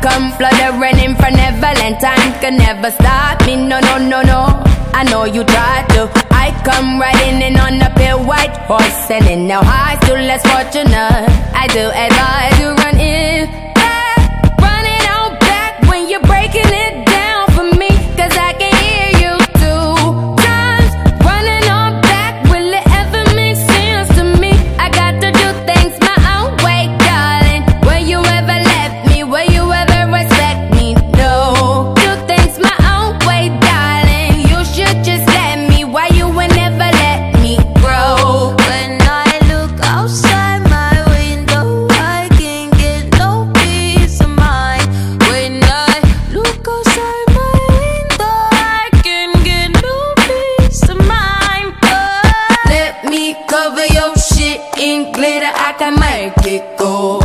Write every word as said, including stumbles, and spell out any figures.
come fluttering in from Neverland. Time can never stop me, no, no, no, no. I know you tried to. I come riding in on a pale white horse, and in now high, still less fortunate. I do advise you run in, yeah, running out back when you're breaking it down for me, cause I can hear you two times. Running on back, will it ever make sense to me? I got to do things my own way, darling. Will you ever let me? Will you ever respect me? No, do things my own way, darling. You should just let me. Why you would never let me grow? When I look outside my window, I can't get no peace of mind. When I look outside my window, I can't get no peace of mind. Oh. Let me cover your shit in glitter, I can make it go.